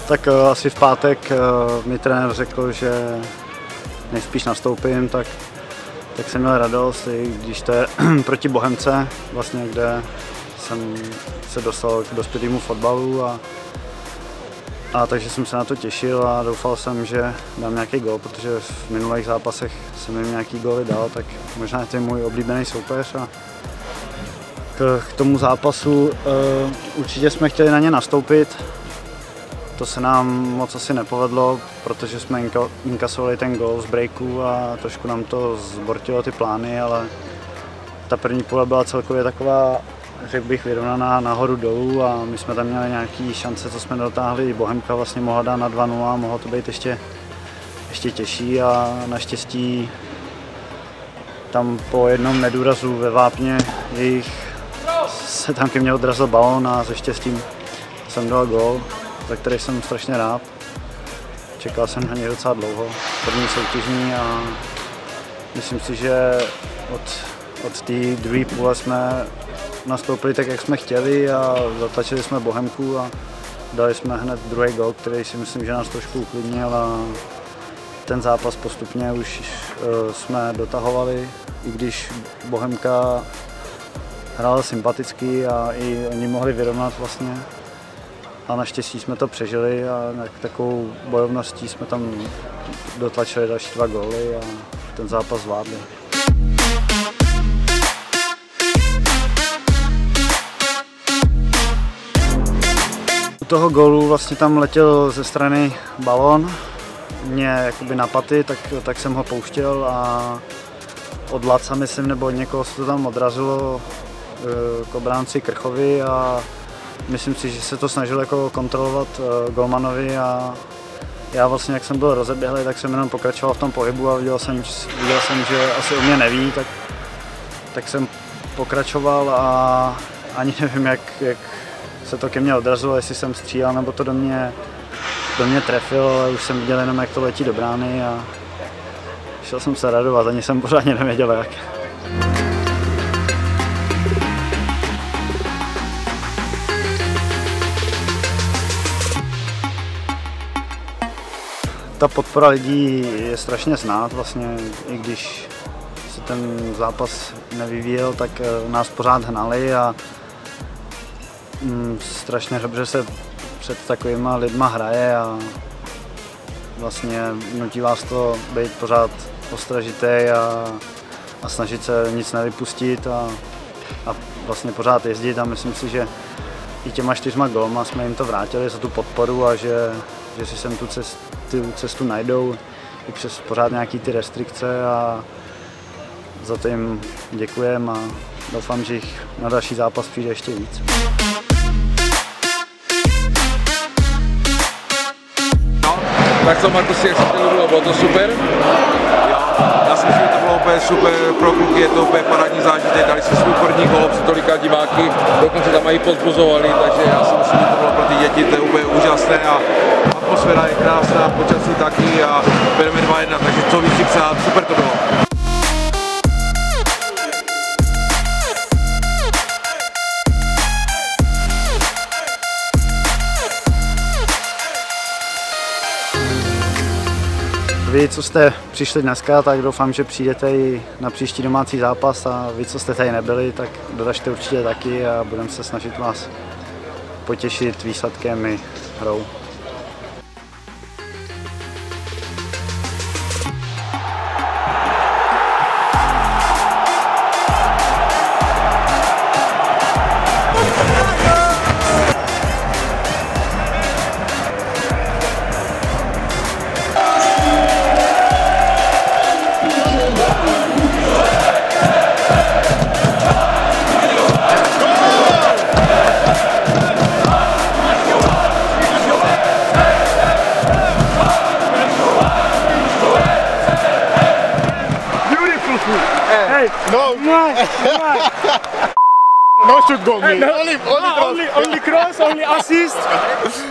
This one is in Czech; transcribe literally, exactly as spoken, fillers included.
Tak uh, asi v pátek uh, mi trenér řekl, že nejspíš nastoupím, tak, tak jsem měl radost, i když to je proti Bohemce, vlastně, kde jsem se dostal k dospělému fotbalu a, a takže jsem se na to těšil a doufal jsem, že dám nějaký gól, protože v minulých zápasech jsem jim nějaký góly dal, tak možná je to můj oblíbený soupeř. A k, k tomu zápasu uh, určitě jsme chtěli na ně nastoupit. To se nám moc asi nepovedlo, protože jsme inkasovali ten gól z breaku a trošku nám to zbortilo ty plány, ale ta první půle byla celkově taková, řekl bych, vyrovnaná nahoru dolů a my jsme tam měli nějaké šance, co jsme dotáhli. Bohemka vlastně mohla dát na dva nula, mohlo to být ještě, ještě těžší a naštěstí tam po jednom nedůrazu ve vápně jejich se tam ke mně odrazil balón a se štěstím jsem dal gól, za který jsem strašně rád. Čekal jsem na něj docela dlouho, první soutěžní a myslím si, že od, od té druhé půle jsme nastoupili tak, jak jsme chtěli a zatlačili jsme Bohemku a dali jsme hned druhý gól, který si myslím, že nás trošku uklidnil a ten zápas postupně už uh, jsme dotahovali, i když Bohemka hrála sympaticky a i oni mohli vyrovnat vlastně. A naštěstí jsme to přežili a takovou bojovností jsme tam dotlačili další dva góly a ten zápas zvládli. U toho gólu vlastně tam letěl ze strany balón, mě jakoby na paty, tak, tak jsem ho pouštěl a od Laca, myslím, nebo od někoho se to tam odrazilo k obránci Krchovi a myslím si, že se to snažil jako kontrolovat uh, golmanovi a já vlastně, jak jsem byl rozeběhlý, tak jsem jenom pokračoval v tom pohybu a viděl jsem, viděl jsem že asi o mě neví, tak, tak jsem pokračoval a ani nevím, jak, jak se to ke mně odrazilo, jestli jsem střílel nebo to do mě, do mě trefil, ale už jsem viděl jenom, jak to letí do brány a šel jsem se radovat, ani jsem pořádně nevěděl, jak. Ta podpora lidí je strašně znát, vlastně, i když se ten zápas nevyvíjel, tak nás pořád hnali a mm, strašně dobře se před takovýma lidma hraje a vlastně nutí vás to být pořád ostražitý a, a snažit se nic nevypustit a, a vlastně pořád jezdit a myslím si, že i těma čtyřma gólma jsme jim to vrátili za tu podporu a že, že si sem tu cestu, tu cestu najdou i přes pořád nějaký ty restrikce a za to jim děkujem a doufám, že jich na další zápas přijde ještě víc. No, tak co, Markusi, jak se to bylo? Bylo to super? Jo, já si myslím, že to bylo úplně super pro kluky, je to úplně parádní zážitek, dali si svůj první gól před tolika diváky, dokonce tam i pozbuzovali, takže já si myslím, že to bylo pro ty děti, to je úplně úžasné a atmosféra je krásná, počasí taky a bereme dva jedna, takže co víc si přát, super to bylo. Vy, co jste přišli dneska, tak doufám, že přijdete i na příští domácí zápas a vy, co jste tady nebyli, tak doražte určitě taky a budeme se snažit vás potěšit výsledkem i hrou. Hey, no, no shoot goal, me. No, only, only, only, only cross, only assist.